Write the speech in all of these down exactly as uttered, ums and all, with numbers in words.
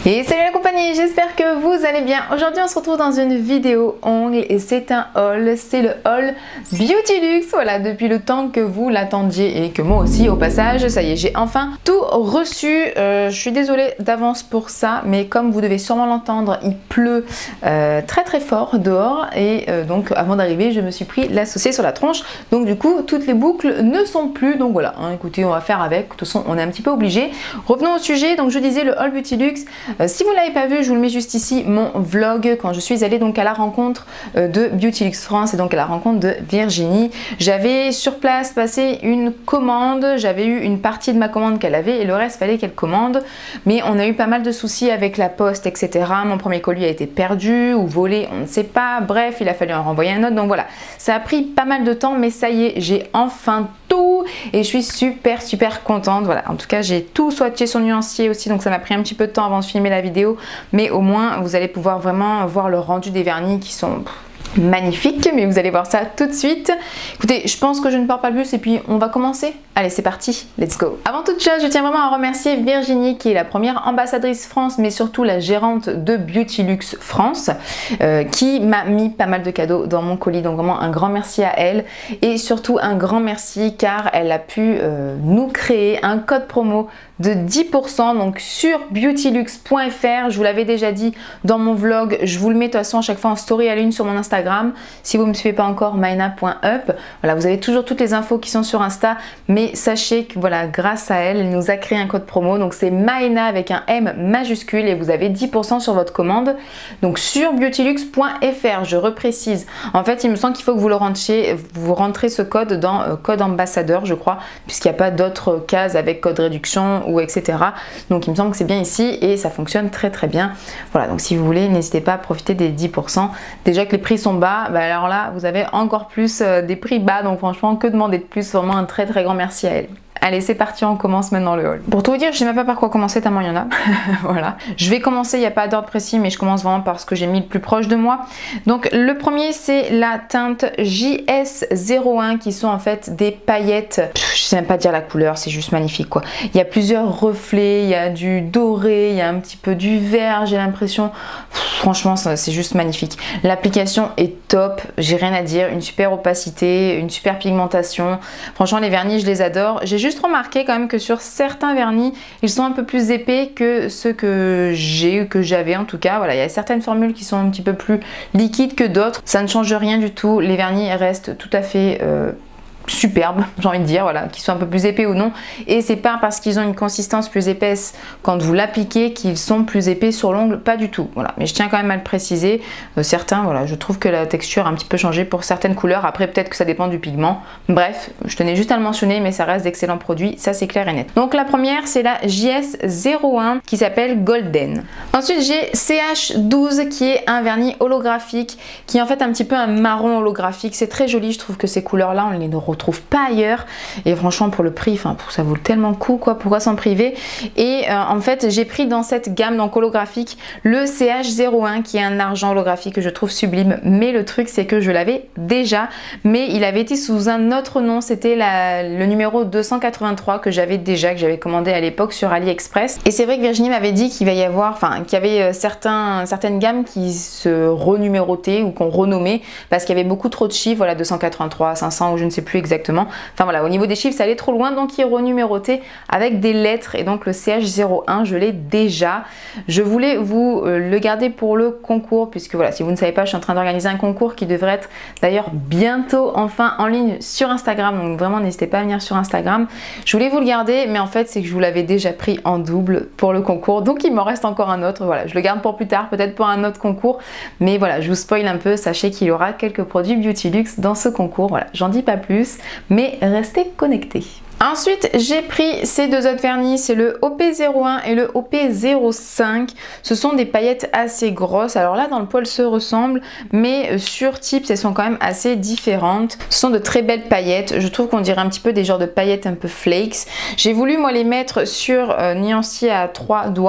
Et salut la compagnie, j'espère que vous allez bien. Aujourd'hui on se retrouve dans une vidéo ongles et c'est un haul, c'est le haul Beauty Luxe. Voilà, depuis le temps que vous l'attendiez et que moi aussi au passage, ça y est, j'ai enfin tout reçu. Euh, je suis désolée d'avance pour ça, mais comme vous devez sûrement l'entendre, il pleut euh, très très fort dehors et euh, donc avant d'arriver, je me suis pris l'associé sur la tronche. Donc du coup, toutes les boucles ne sont plus. Donc voilà, hein, écoutez, on va faire avec. De toute façon, on est un petit peu obligé. Revenons au sujet. Donc je disais le haul Beauty Luxe. Euh, si vous ne l'avez pas vu, je vous le mets juste ici, mon vlog quand je suis allée donc à la rencontre euh, de Beauty Luxe France et donc à la rencontre de Virginie. J'avais sur place passé une commande, j'avais eu une partie de ma commande qu'elle avait et le reste fallait qu'elle commande, mais on a eu pas mal de soucis avec la poste, et cetera. Mon premier colis a été perdu ou volé, on ne sait pas, bref, il a fallu en renvoyer un autre, donc voilà, ça a pris pas mal de temps, mais ça y est, j'ai enfin tout et je suis super super contente. Voilà, en tout cas j'ai tout swatché sur nuancier aussi, donc ça m'a pris un petit peu de temps avant de filmer la vidéo, mais au moins vous allez pouvoir vraiment voir le rendu des vernis qui sont magnifiques, mais vous allez voir ça tout de suite. Écoutez, je pense que je ne parle pas plus et puis on va commencer. Allez, c'est parti, let's go. Avant toute chose, je tiens vraiment à remercier Virginie qui est la première ambassadrice France, mais surtout la gérante de Beauty Luxe France, euh, qui m'a mis pas mal de cadeaux dans mon colis, donc vraiment un grand merci à elle et surtout un grand merci car elle a pu euh, nous créer un code promo de dix pour cent donc sur beauty luxe point F R. Je vous l'avais déjà dit dans mon vlog, je vous le mets de toute façon à chaque fois en story à l'une sur mon Instagram. Si vous ne me suivez pas encore, maina point up. Voilà, vous avez toujours toutes les infos qui sont sur Insta, mais sachez que voilà, grâce à elle, elle nous a créé un code promo. Donc c'est Maina avec un M majuscule et vous avez dix pour cent sur votre commande. Donc sur beauty luxe point F R, je reprécise. En fait, il me semble qu'il faut que vous le rentriez, vous rentrez ce code dans euh, code ambassadeur, je crois, puisqu'il n'y a pas d'autres cases avec code réduction ou et cetera. Donc il me semble que c'est bien ici et ça fonctionne très très bien. Voilà, donc si vous voulez, n'hésitez pas à profiter des dix pour cent. Déjà que les prix sont bas, bah alors là vous avez encore plus euh, des prix bas, donc franchement que demander de plus, vraiment un très très grand merci à elle. Allez, c'est parti, on commence maintenant le haul. Pour tout vous dire, je sais même pas par quoi commencer tellement il y en a. Voilà. Je vais commencer, il n'y a pas d'ordre précis, mais je commence vraiment par ce que j'ai mis le plus proche de moi. Donc le premier, c'est la teinte J S zéro un qui sont en fait des paillettes. Pff, je sais même pas dire la couleur, c'est juste magnifique quoi. Il y a plusieurs reflets, il y a du doré, il y a un petit peu du vert, j'ai l'impression. Franchement, c'est juste magnifique. L'application est top, j'ai rien à dire. Une super opacité, une super pigmentation. Franchement, les vernis, je les adore. J'ai juste remarqué quand même que sur certains vernis, ils sont un peu plus épais que ceux que j'ai, que j'avais en tout cas. Voilà, il y a certaines formules qui sont un petit peu plus liquides que d'autres. Ça ne change rien du tout. Les vernis restent tout à fait euh, superbe, j'ai envie de dire, voilà, qu'ils soient un peu plus épais ou non, et c'est pas parce qu'ils ont une consistance plus épaisse quand vous l'appliquez qu'ils sont plus épais sur l'ongle, pas du tout, voilà, mais je tiens quand même à le préciser. Euh, certains, voilà, je trouve que la texture a un petit peu changé pour certaines couleurs, après peut-être que ça dépend du pigment, bref, je tenais juste à le mentionner, mais ça reste d'excellents produits, ça c'est clair et net. Donc la première, c'est la J S zéro un qui s'appelle Golden. Ensuite j'ai C H douze qui est un vernis holographique, qui est en fait un petit peu un marron holographique, c'est très joli, je trouve que ces couleurs là, on les retrouve pas ailleurs et franchement pour le prix, enfin ça vaut tellement le coup quoi, pourquoi s'en priver. Et euh, en fait j'ai pris dans cette gamme donc holographique le C H zéro un qui est un argent holographique que je trouve sublime, mais le truc c'est que je l'avais déjà, mais il avait été sous un autre nom, c'était le numéro deux cent quatre-vingt-trois que j'avais déjà, que j'avais commandé à l'époque sur AliExpress. Et c'est vrai que Virginie m'avait dit qu'il va y avoir, enfin qu'il y avait euh, certains, certaines gammes qui se renumérotaient ou qu'on renommait parce qu'il y avait beaucoup trop de chiffres, voilà, deux cent quatre-vingt-trois, cinq cents ou je ne sais plus exactement. Enfin voilà, au niveau des chiffres ça allait trop loin, donc il est renuméroté avec des lettres et donc le C H zéro un je l'ai déjà. Je voulais vous euh, le garder pour le concours puisque voilà, si vous ne savez pas, je suis en train d'organiser un concours qui devrait être d'ailleurs bientôt enfin en ligne sur Instagram, donc vraiment n'hésitez pas à venir sur Instagram. Je voulais vous le garder, mais en fait c'est que je vous l'avais déjà pris en double pour le concours, donc il m'en reste encore un autre. Voilà, je le garde pour plus tard, peut-être pour un autre concours, mais voilà, je vous spoil un peu, sachez qu'il y aura quelques produits Beauty Luxe dans ce concours. Voilà, j'en dis pas plus, mais restez connectés. Ensuite, j'ai pris ces deux autres vernis, c'est le O P zéro un et le O P zéro cinq. Ce sont des paillettes assez grosses. Alors là, dans le poil, se ressemblent, mais sur tips, elles sont quand même assez différentes. Ce sont de très belles paillettes. Je trouve qu'on dirait un petit peu des genres de paillettes un peu flakes. J'ai voulu, moi, les mettre sur euh, nuancier à trois doigts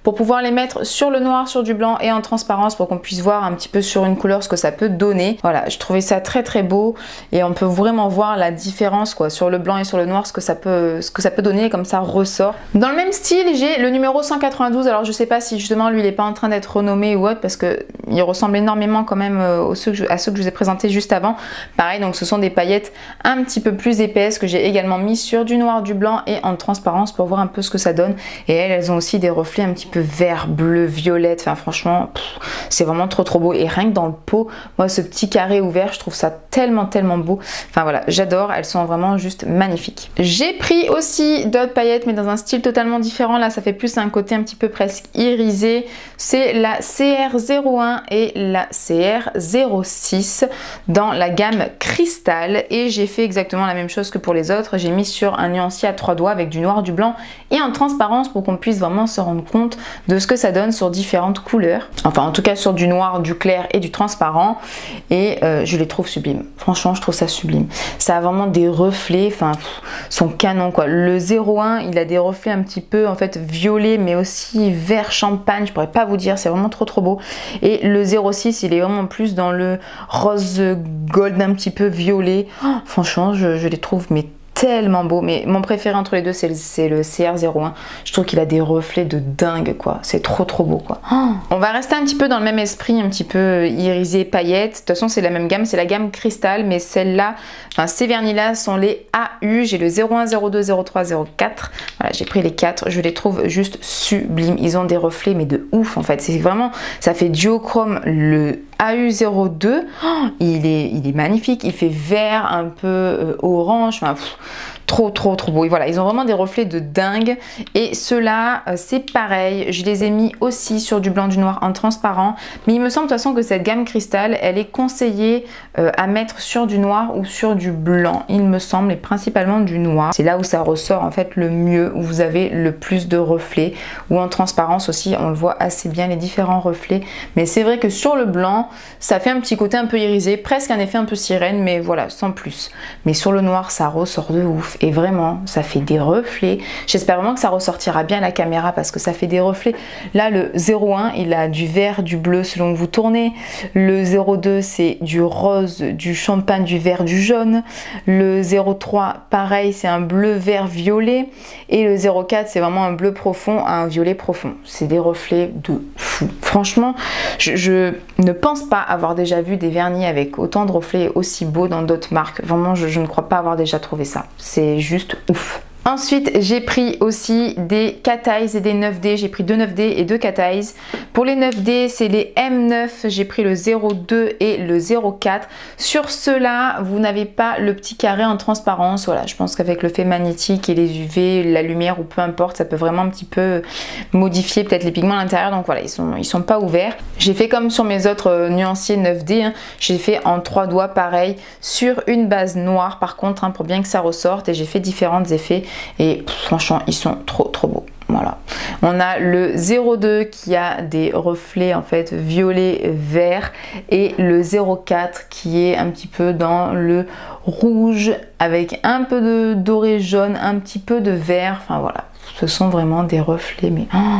pour pouvoir les mettre sur le noir, sur du blanc et en transparence pour qu'on puisse voir un petit peu sur une couleur ce que ça peut donner. Voilà, je trouvais ça très très beau et on peut vraiment voir la différence quoi sur le blanc et sur le noir, ce que ça peut, ce que ça peut donner, comme ça ressort. Dans le même style, j'ai le numéro cent quatre-vingt-douze. Alors je sais pas si justement lui il est pas en train d'être renommé ou autre parce que il ressemble énormément quand même aux ceux que je, à ceux que je vous ai présentés juste avant. Pareil, donc ce sont des paillettes un petit peu plus épaisses que j'ai également mis sur du noir, du blanc et en transparence pour voir un peu ce que ça donne. Et elles, elles ont aussi des reflets un petit peu vert, bleu, violette. Enfin franchement, c'est vraiment trop trop beau. Et rien que dans le pot, moi ce petit carré ouvert, je trouve ça tellement tellement beau. Enfin voilà, j'adore. Elles sont vraiment juste magnifiques. J'ai pris aussi d'autres paillettes mais dans un style totalement différent. Là, ça fait plus un côté un petit peu presque irisé. C'est la C R zéro un et la C R zéro six dans la gamme Cristal. Et j'ai fait exactement la même chose que pour les autres. J'ai mis sur un nuancier à trois doigts avec du noir, du blanc et en transparence pour qu'on puisse vraiment se rendre compte de ce que ça donne sur différentes couleurs. Enfin, en tout cas sur du noir, du clair et du transparent. Et euh, je les trouve sublimes. Franchement, je trouve ça sublime. Ça a vraiment des reflets. Enfin, son canon quoi. Le zéro un, il a des reflets un petit peu en fait violet mais aussi vert champagne. Je pourrais pas vous dire. C'est vraiment trop trop beau. Et le zéro six, il est vraiment plus dans le rose gold un petit peu violet. Oh, franchement, je, je les trouve mais tellement beau, mais mon préféré entre les deux c'est le, le C R zéro un. Je trouve qu'il a des reflets de dingue quoi, c'est trop trop beau quoi. Oh, on va rester un petit peu dans le même esprit, un petit peu irisé paillettes. De toute façon c'est la même gamme, c'est la gamme Cristal, mais celle-là, enfin ces vernis là sont les A U. J'ai le zéro un, zéro deux, zéro trois, zéro quatre. Voilà, j'ai pris les quatre, je les trouve juste sublimes. Ils ont des reflets mais de ouf en fait. C'est vraiment, ça fait duochrome. Le A U zéro deux, oh, il, est, il est magnifique, il fait vert, un peu euh, orange, enfin, pff, trop trop trop beau. Et voilà, ils ont vraiment des reflets de dingue. Et ceux-là, euh, c'est pareil, je les ai mis aussi sur du blanc, du noir en transparent. Mais il me semble de toute façon que cette gamme Cristal, elle est conseillée euh, à mettre sur du noir ou sur du blanc, il me semble, et principalement du noir. C'est là où ça ressort en fait le mieux, où vous avez le plus de reflets. Ou en transparence aussi, on le voit assez bien les différents reflets. Mais c'est vrai que sur le blanc, ça fait un petit côté un peu irisé, presque un effet un peu sirène, mais voilà, sans plus. Mais sur le noir, ça ressort de ouf. Et vraiment, ça fait des reflets. J'espère vraiment que ça ressortira bien à la caméra parce que ça fait des reflets. Là, le zéro un, il a du vert, du bleu selon que vous tournez. Le zéro deux, c'est du rose, du champagne, du vert, du jaune. Le zéro trois, pareil, c'est un bleu, vert, violet. Et le zéro quatre, c'est vraiment un bleu profond, un violet profond. C'est des reflets de fou. Franchement, je, je ne pense pas avoir déjà vu des vernis avec autant de reflets aussi beaux dans d'autres marques. Vraiment, je, je ne crois pas avoir déjà trouvé ça. C'est juste ouf. Ensuite, j'ai pris aussi des Cat Eyes et des neuf D. J'ai pris deux neuf D et deux Cat Eyes. Pour les neuf D, c'est les M neuf. J'ai pris le zéro deux et le zéro quatre. Sur ceux-là, vous n'avez pas le petit carré en transparence. Voilà, je pense qu'avec le fait magnétique et les U V, la lumière ou peu importe, ça peut vraiment un petit peu modifier peut-être les pigments à l'intérieur. Donc voilà, ils sont, ils sont pas ouverts. J'ai fait comme sur mes autres nuanciers neuf D. Hein. J'ai fait en trois doigts pareil sur une base noire par contre, hein, pour bien que ça ressorte. Et j'ai fait différents effets. Et franchement, ils sont trop trop beaux. Voilà. On a le zéro deux qui a des reflets en fait violet vert et le zéro quatre qui est un petit peu dans le rouge avec un peu de doré jaune, un petit peu de vert. Enfin voilà, ce sont vraiment des reflets mais oh,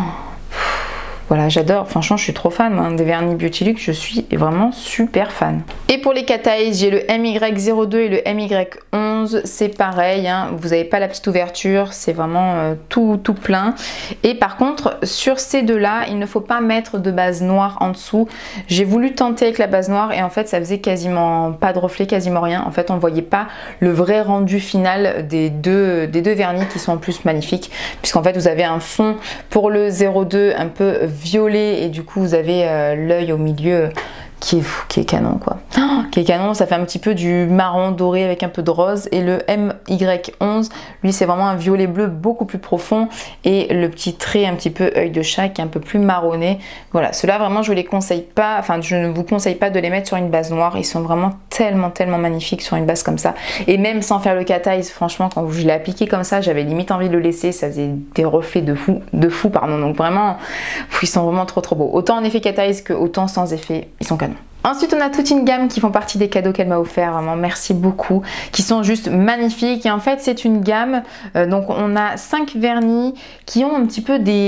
voilà, j'adore, franchement je suis trop fan moi, des vernis Beauty Luxe, je suis vraiment super fan. Et pour les Cat Eyes, j'ai le M Y zéro deux et le M Y onze, c'est pareil, hein, vous n'avez pas la petite ouverture, c'est vraiment euh, tout, tout plein. Et par contre, sur ces deux-là, il ne faut pas mettre de base noire en dessous. J'ai voulu tenter avec la base noire et en fait ça faisait quasiment pas de reflet, quasiment rien. En fait on ne voyait pas le vrai rendu final des deux, des deux vernis qui sont en plus magnifiques. Puisqu'en fait vous avez un fond pour le zéro deux un peu violet et du coup vous avez euh, l'œil au milieu qui est fou, qui est canon quoi. Oh, qui est canon, ça fait un petit peu du marron doré avec un peu de rose. Et le M Y onze, lui c'est vraiment un violet bleu beaucoup plus profond et le petit trait un petit peu œil de chat qui est un peu plus marronné. Voilà, ceux-là vraiment je les conseille pas, enfin je ne vous conseille pas de les mettre sur une base noire. Ils sont vraiment tellement tellement magnifiques sur une base comme ça. Et même sans faire le Cat Eyes, franchement quand je l'ai appliqué comme ça, j'avais limite envie de le laisser, ça faisait des reflets de fou, de fou pardon. Donc vraiment, ils sont vraiment trop trop beaux. Autant en effet Cat Eyes que autant sans effet, ils sont canons. Ensuite, on a toute une gamme qui font partie des cadeaux qu'elle m'a offert, vraiment merci beaucoup, qui sont juste magnifiques. Et en fait, c'est une gamme, euh, donc on a cinq vernis qui ont un petit peu des...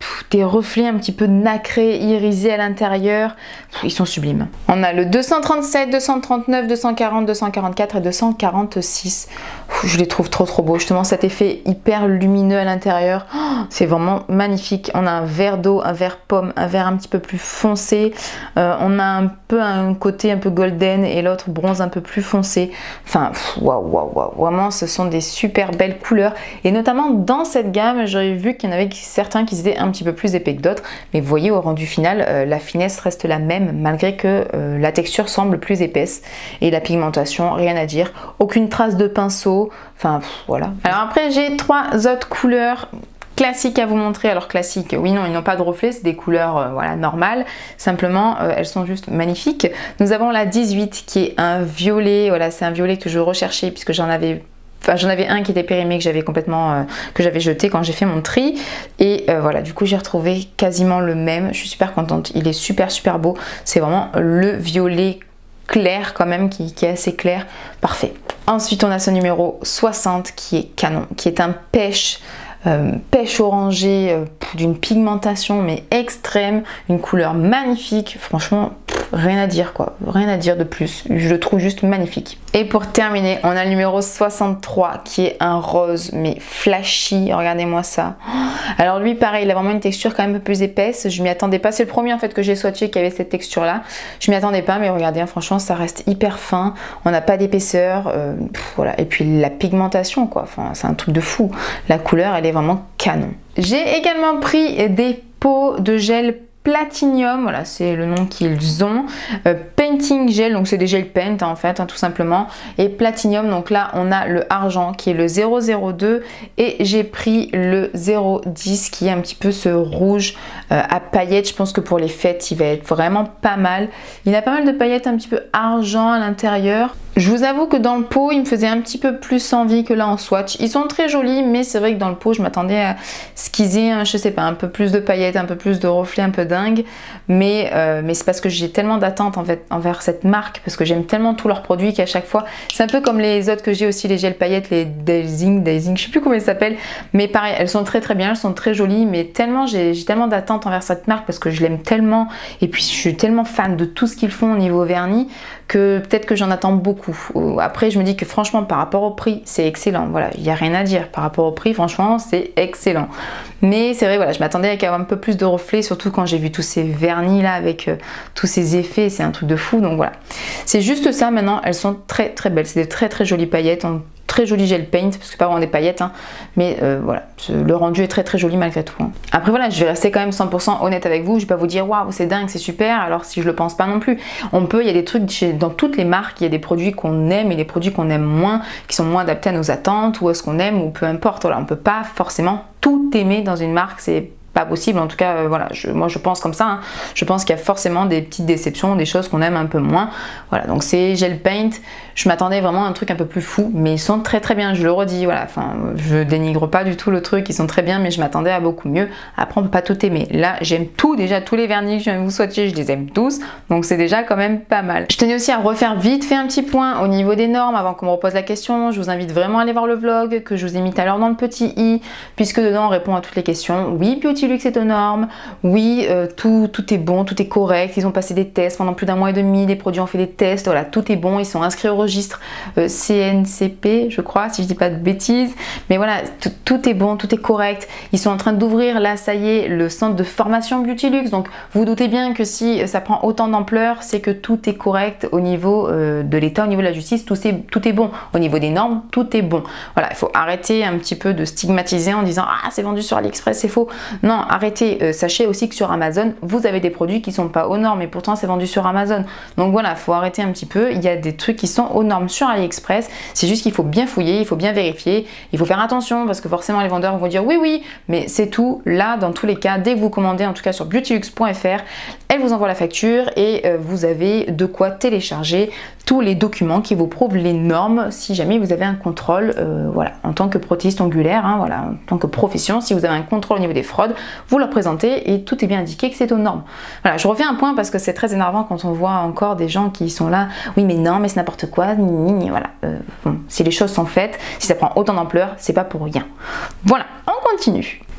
pff, des reflets un petit peu nacrés, irisés à l'intérieur. Ils sont sublimes. On a le deux cent trente-sept, deux cent trente-neuf, deux cent quarante, deux cent quarante-quatre et deux cent quarante-six. Je les trouve trop trop beaux. Justement cet effet hyper lumineux à l'intérieur, oh, c'est vraiment magnifique. On a un vert d'eau, un vert pomme, un vert un petit peu plus foncé. Euh, on a un peu un côté un peu golden et l'autre bronze un peu plus foncé. Enfin, waouh, waouh, waouh. Vraiment, ce sont des super belles couleurs. Et notamment dans cette gamme, j'avais vu qu'il y en avait certains qui étaient un petit peu plus épais que d'autres. Mais vous voyez, au rendu final, euh, la finesse reste la même malgré que euh, la texture semble plus épaisse. Et la pigmentation, rien à dire. Aucune trace de pinceau. Enfin, pff, voilà. Alors après, j'ai trois autres couleurs classiques à vous montrer. Alors classiques, oui, non, ils n'ont pas de reflet, c'est des couleurs euh, voilà, normales. Simplement, euh, elles sont juste magnifiques. Nous avons la dix-huit qui est un violet. Voilà, c'est un violet que je recherchais puisque j'en avais... Enfin, j'en avais un qui était périmé que j'avais complètement, euh, que j'avais jeté quand j'ai fait mon tri. Et euh, voilà, du coup, j'ai retrouvé quasiment le même. Je suis super contente. Il est super, super beau. C'est vraiment le violet clair quand même, qui, qui est assez clair. Parfait. Ensuite, on a ce numéro soixante qui est canon, qui est un pêche. Euh, pêche orangée euh, d'une pigmentation mais extrême, une couleur magnifique, franchement pff, rien à dire quoi, rien à dire de plus, je le trouve juste magnifique. Et pour terminer, on a le numéro soixante-trois qui est un rose mais flashy, regardez-moi ça. Alors lui pareil, il a vraiment une texture quand même un peu plus épaisse, je m'y attendais pas, c'est le premier en fait que j'ai swatché qui avait cette texture là, je m'y attendais pas mais regardez, hein, franchement ça reste hyper fin, on n'a pas d'épaisseur, euh, voilà, et puis la pigmentation quoi, enfin c'est un truc de fou, la couleur elle est vraiment canon. J'ai également pris des pots de gel Platinium, voilà c'est le nom qu'ils ont, euh, Painting Gel, donc c'est des gel paint hein, en fait hein, tout simplement, et Platinium, donc là on a le argent qui est le zéro zéro deux et j'ai pris le zéro dix qui est un petit peu ce rouge euh, à paillettes. Je pense que pour les fêtes il va être vraiment pas mal, il a pas mal de paillettes un petit peu argent à l'intérieur. Je vous avoue que dans le pot, il me faisait un petit peu plus envie que là en swatch. Ils sont très jolis, mais c'est vrai que dans le pot, je m'attendais à ce qu'ils aient, je sais pas, un peu plus de paillettes, un peu plus de reflets un peu dingue. Mais, euh, mais c'est parce que j'ai tellement d'attentes en fait, envers cette marque, parce que j'aime tellement tous leurs produits qu'à chaque fois, c'est un peu comme les autres que j'ai aussi, les gels paillettes, les Dazing, Dazing, je sais plus comment ils s'appellent. Mais pareil, elles sont très très bien, elles sont très jolies, mais tellement j'ai tellement d'attentes envers cette marque parce que je l'aime tellement. Et puis je suis tellement fan de tout ce qu'ils font au niveau vernis que peut-être que j'en attends beaucoup. Après je me dis que franchement par rapport au prix c'est excellent, voilà, il n'y a rien à dire par rapport au prix, franchement c'est excellent. Mais c'est vrai, voilà, je m'attendais à avoir un peu plus de reflets, surtout quand j'ai vu tous ces vernis là avec euh, tous ces effets, c'est un truc de fou. Donc voilà, c'est juste ça. Maintenant elles sont très très belles, c'est des très très jolies paillettes, on très joli gel paint, parce que pas vraiment des paillettes, hein, mais euh, voilà, le rendu est très très joli malgré tout. Hein. Après voilà, je vais rester quand même cent pour cent honnête avec vous, je vais pas vous dire waouh c'est dingue, c'est super, alors si je le pense pas non plus. On peut, il y a des trucs chez, dans toutes les marques, il y a des produits qu'on aime et des produits qu'on aime moins, qui sont moins adaptés à nos attentes, ou à ce qu'on aime, ou peu importe. Voilà, on peut pas forcément tout aimer dans une marque, c'est pas possible, en tout cas euh, voilà, je, moi je pense comme ça, hein. Je pense qu'il y a forcément des petites déceptions, des choses qu'on aime un peu moins, voilà, donc c'est gel paint, je m'attendais vraiment à un truc un peu plus fou, mais ils sont très très bien, je le redis, voilà, enfin je dénigre pas du tout le truc, ils sont très bien, mais je m'attendais à beaucoup mieux. Après on peut pas tout aimer, là j'aime tout, déjà tous les vernis que je viens de vous swatcher, je les aime tous, donc c'est déjà quand même pas mal. Je tenais aussi à refaire vite fait un petit point au niveau des normes avant qu'on me repose la question. Je vous invite vraiment à aller voir le vlog que je vous ai mis tout à l'heure dans le petit i, puisque dedans on répond à toutes les questions. Oui, Beauty Luxe est aux normes, oui, euh, tout, tout est bon, tout est correct, ils ont passé des tests pendant plus d'un mois et demi, les produits ont fait des tests, voilà, tout est bon, ils sont inscrits au registre euh, C N C P, je crois, si je dis pas de bêtises, mais voilà, tout est bon, tout est correct. Ils sont en train d'ouvrir, là, ça y est, le centre de formation Beauty Luxe, donc vous, vous doutez bien que si ça prend autant d'ampleur, c'est que tout est correct au niveau euh, de l'État, au niveau de la justice, tout est, tout est bon, au niveau des normes, tout est bon. Voilà, il faut arrêter un petit peu de stigmatiser en disant ah c'est vendu sur AliExpress, c'est faux. Non, arrêtez. Euh, sachez aussi que sur Amazon, vous avez des produits qui sont pas aux normes et pourtant c'est vendu sur Amazon. Donc voilà, il faut arrêter un petit peu. Il y a des trucs qui sont aux normes sur AliExpress. C'est juste qu'il faut bien fouiller, il faut bien vérifier. Il faut faire attention parce que forcément les vendeurs vont dire oui, oui, mais c'est tout. Là, dans tous les cas, dès que vous commandez, en tout cas sur beauty luxe point F R, elle vous envoie la facture et euh, vous avez de quoi télécharger tous les documents qui vous prouvent les normes si jamais vous avez un contrôle, euh, voilà, en tant que prothésiste ongulaire, hein, voilà, en tant que profession, si vous avez un contrôle au niveau des fraudes, vous leur présentez et tout est bien indiqué que c'est aux normes. Voilà, je refais un point parce que c'est très énervant quand on voit encore des gens qui sont là, oui mais non, mais c'est n'importe quoi, ni, ni, ni, voilà. Euh, bon, si les choses sont faites, si ça prend autant d'ampleur, c'est pas pour rien. Voilà, on continue.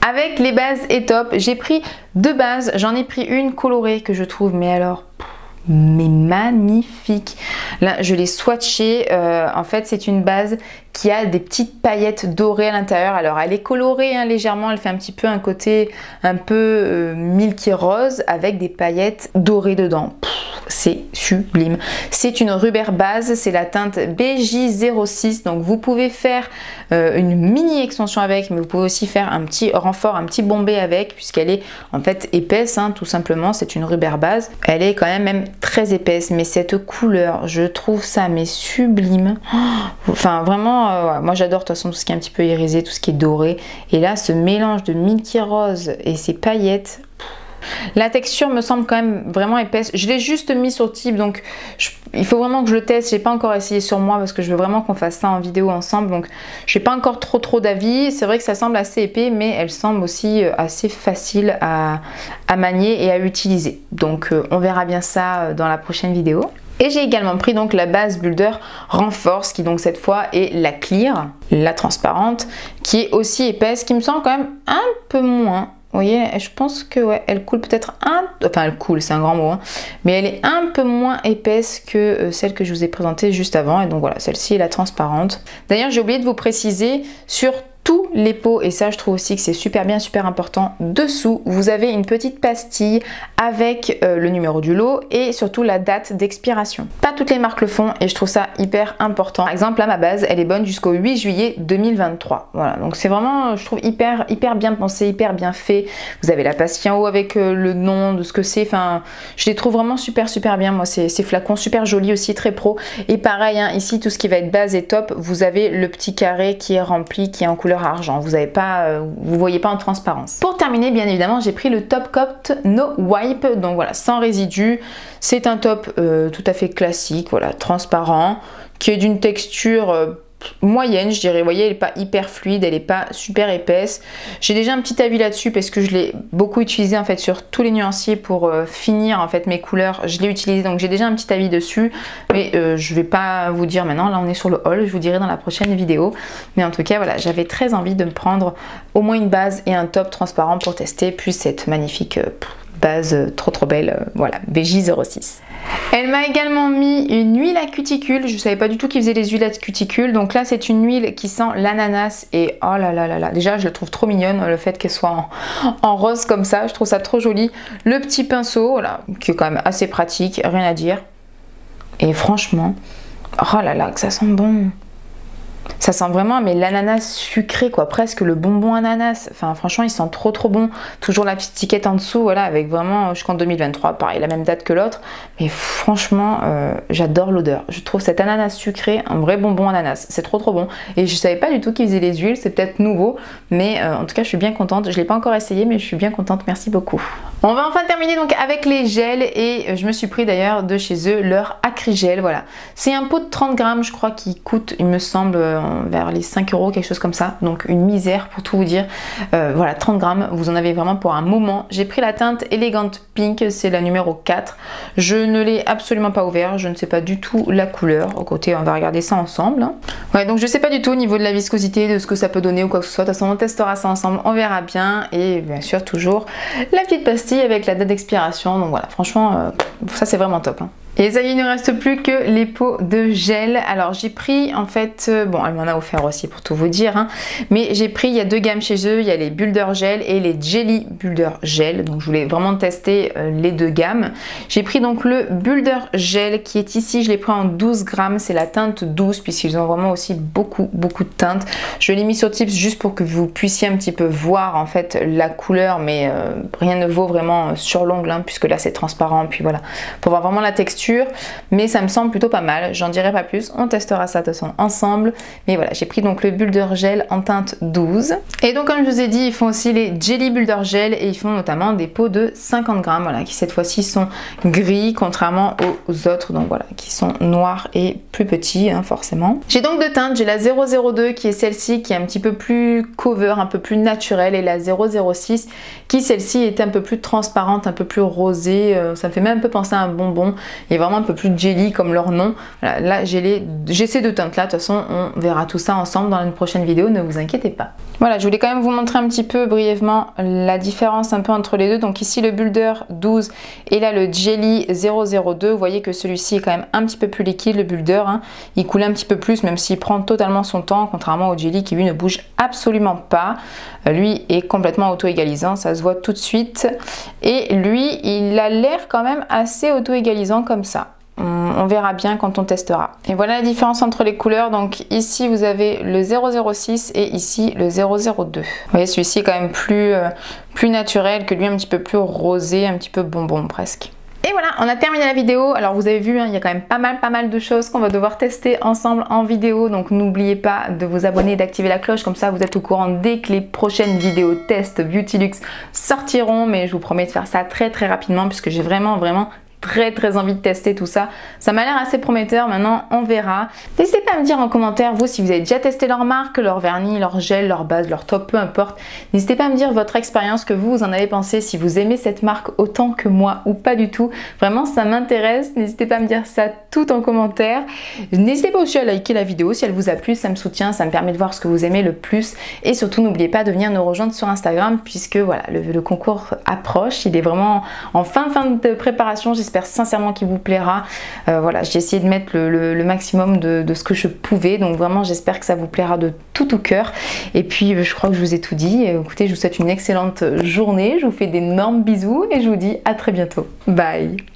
Avec les bases Etop, j'ai pris deux bases. J'en ai pris une colorée que je trouve, mais alors... mais magnifique. Là je l'ai swatché, euh, en fait c'est une base qui a des petites paillettes dorées à l'intérieur. Alors elle est colorée hein, légèrement, elle fait un petit peu un côté un peu euh, milky rose avec des paillettes dorées dedans. C'est sublime. C'est une Ruber base, c'est la teinte B J zéro six, donc vous pouvez faire euh, une mini extension avec, mais vous pouvez aussi faire un petit renfort, un petit bombé avec, puisqu'elle est en fait épaisse hein, tout simplement. C'est une Ruber base, elle est quand même, même très épaisse, mais cette couleur je trouve ça mais sublime. Enfin vraiment euh, ouais, moi j'adore de toute façon tout ce qui est un petit peu irisé, tout ce qui est doré, et là ce mélange de milky rose et ces paillettes. La texture me semble quand même vraiment épaisse. Je l'ai juste mis sur type, donc je, il faut vraiment que je le teste. J'ai pas encore essayé sur moi parce que je veux vraiment qu'on fasse ça en vidéo ensemble. Donc j'ai pas encore trop trop d'avis. C'est vrai que ça semble assez épais, mais elle semble aussi assez facile à, à manier et à utiliser. Donc euh, on verra bien ça dans la prochaine vidéo. Et j'ai également pris donc la base Builder Renforce qui donc cette fois est la clear, la transparente, qui est aussi épaisse, qui me semble quand même un peu moins. Vous voyez, je pense que ouais, elle coule peut-être un... Enfin, elle coule, c'est un grand mot, hein, mais elle est un peu moins épaisse que euh, celle que je vous ai présentée juste avant. Et donc voilà, celle-ci est la transparente. D'ailleurs, j'ai oublié de vous préciser sur tous les pots, et ça je trouve aussi que c'est super bien, super important, dessous vous avez une petite pastille avec euh, le numéro du lot et surtout la date d'expiration. Pas toutes les marques le font et je trouve ça hyper important. Par exemple là ma base elle est bonne jusqu'au huit juillet deux mille vingt-trois. Voilà, donc c'est vraiment, je trouve, hyper hyper bien pensé, hyper bien fait. Vous avez la pastille en haut avec euh, le nom de ce que c'est, enfin je les trouve vraiment super super bien. Moi ces, ces flacons super jolis aussi, très pro. Et pareil hein, ici tout ce qui va être base et top, vous avez le petit carré qui est rempli, qui est en couleur argent, vous avez pas, euh, vous voyez pas en transparence. Pour terminer, bien évidemment, j'ai pris le Top Coat No Wipe, donc voilà, sans résidus. C'est un top euh, tout à fait classique, voilà, transparent, qui est d'une texture euh, moyenne, je dirais. Vous voyez, elle n'est pas hyper fluide, elle n'est pas super épaisse. J'ai déjà un petit avis là-dessus parce que je l'ai beaucoup utilisé en fait sur tous les nuanciers pour euh, finir en fait mes couleurs. Je l'ai utilisé, donc j'ai déjà un petit avis dessus, mais euh, je vais pas vous dire maintenant. Là, on est sur le haul, je vous dirai dans la prochaine vidéo. Mais en tout cas, voilà, j'avais très envie de me prendre au moins une base et un top transparent pour tester, puis cette magnifique euh, base euh, trop trop belle, euh, voilà, B J zéro six. Elle m'a également mis une huile à cuticule. Je ne savais pas du tout qu'ils faisaient les huiles à cuticule. Donc là, c'est une huile qui sent l'ananas. Et oh là là là là. Déjà, je la trouve trop mignonne, le fait qu'elle soit en, en rose comme ça. Je trouve ça trop joli. Le petit pinceau, voilà, qui est quand même assez pratique, rien à dire. Et franchement, oh là là, que ça sent bon. Ça sent vraiment mais l'ananas sucré quoi, presque le bonbon ananas. Enfin franchement il sent trop trop bon. Toujours la petite étiquette en dessous, voilà, avec vraiment jusqu'en deux mille vingt-trois, pareil, la même date que l'autre. Mais franchement euh, j'adore l'odeur. Je trouve cet ananas sucré un vrai bonbon ananas. C'est trop trop bon. Et je savais pas du tout qu'ils faisaient les huiles, c'est peut-être nouveau. Mais euh, en tout cas je suis bien contente. Je l'ai pas encore essayé mais je suis bien contente, merci beaucoup. On va enfin terminer donc avec les gels et euh, je me suis pris d'ailleurs de chez eux leur Acrygel, voilà. C'est un pot de trente grammes je crois qui coûte, il me semble, euh, vers les cinq euros, quelque chose comme ça, donc une misère pour tout vous dire. Euh, voilà, trente grammes, vous en avez vraiment pour un moment. J'ai pris la teinte Elegant Pink, c'est la numéro quatre. Je ne l'ai absolument pas ouvert, je ne sais pas du tout la couleur. Au côté, on va regarder ça ensemble. Hein. Ouais, donc je sais pas du tout au niveau de la viscosité, de ce que ça peut donner ou quoi que ce soit. De toute façon, on testera ça ensemble, on verra bien. Et bien sûr, toujours la petite pastille avec la date d'expiration. Donc voilà, franchement, euh, ça c'est vraiment top. Hein. Et ça y est, il ne reste plus que les pots de gel. Alors j'ai pris en fait, euh, bon elle m'en a offert aussi pour tout vous dire, hein, mais j'ai pris, il y a deux gammes chez eux, il y a les Builder Gel et les Jelly Builder Gel. Donc je voulais vraiment tester euh, les deux gammes. J'ai pris donc le Builder Gel qui est ici, je l'ai pris en douze grammes, c'est la teinte douce puisqu'ils ont vraiment aussi beaucoup beaucoup de teintes. Je l'ai mis sur Tips juste pour que vous puissiez un petit peu voir en fait la couleur, mais euh, rien ne vaut vraiment sur l'ongle hein, puisque là c'est transparent, puis voilà, pour voir vraiment la texture. Mais ça me semble plutôt pas mal, j'en dirai pas plus, on testera ça de toute façon ensemble. Mais voilà, j'ai pris donc le Builder Gel en teinte douze. Et donc comme je vous ai dit, ils font aussi les Jelly Builder Gel et ils font notamment des pots de cinquante grammes, voilà, qui cette fois-ci sont gris contrairement aux autres, donc voilà, qui sont noirs et plus petits hein, forcément. J'ai donc deux teintes, j'ai la zéro zéro deux qui est celle-ci qui est un petit peu plus cover, un peu plus naturelle, et la zéro zéro six qui celle-ci est un peu plus transparente, un peu plus rosée, euh, ça me fait même un peu penser à un bonbon. Et et vraiment un peu plus jelly comme leur nom. Voilà, là j'ai les, j'ai ces deux teintes là, de toute façon on verra tout ça ensemble dans une prochaine vidéo, ne vous inquiétez pas. Voilà, je voulais quand même vous montrer un petit peu brièvement la différence un peu entre les deux. Donc ici le Builder douze et là le Jelly zéro zéro deux. Vous voyez que celui-ci est quand même un petit peu plus liquide, le Builder. Hein. Il coule un petit peu plus, même s'il prend totalement son temps, contrairement au Jelly qui lui ne bouge absolument pas. Lui est complètement auto-égalisant, ça se voit tout de suite. Et lui, il a l'air quand même assez auto-égalisant comme ça. On verra bien quand on testera. Et voilà la différence entre les couleurs. Donc ici vous avez le zéro zéro six et ici le zéro zéro deux. Vous voyez, celui-ci est quand même plus, euh, plus naturel que lui, un petit peu plus rosé, un petit peu bonbon presque. Et voilà, on a terminé la vidéo. Alors vous avez vu, hein, il y a quand même pas mal pas mal de choses qu'on va devoir tester ensemble en vidéo. Donc n'oubliez pas de vous abonner et d'activer la cloche. Comme ça vous êtes au courant dès que les prochaines vidéos test Beauty Luxe sortiront. Mais je vous promets de faire ça très très rapidement puisque j'ai vraiment vraiment très très envie de tester tout ça. Ça m'a l'air assez prometteur, maintenant on verra. N'hésitez pas à me dire en commentaire, vous, si vous avez déjà testé leur marque, leur vernis, leur gel, leur base, leur top, peu importe. N'hésitez pas à me dire votre expérience, que vous, vous en avez pensé, si vous aimez cette marque autant que moi ou pas du tout. Vraiment, ça m'intéresse. N'hésitez pas à me dire ça tout en commentaire. N'hésitez pas aussi à liker la vidéo si elle vous a plu, ça me soutient, ça me permet de voir ce que vous aimez le plus. Et surtout, n'oubliez pas de venir nous rejoindre sur Instagram puisque voilà, le, le concours approche. Il est vraiment en fin, fin de préparation. J'espère J'espère sincèrement qu'il vous plaira. Euh, voilà, j'ai essayé de mettre le, le, le maximum de, de ce que je pouvais. Donc vraiment, j'espère que ça vous plaira de tout tout cœur. Et puis, je crois que je vous ai tout dit. Écoutez, je vous souhaite une excellente journée. Je vous fais d'énormes bisous et je vous dis à très bientôt. Bye!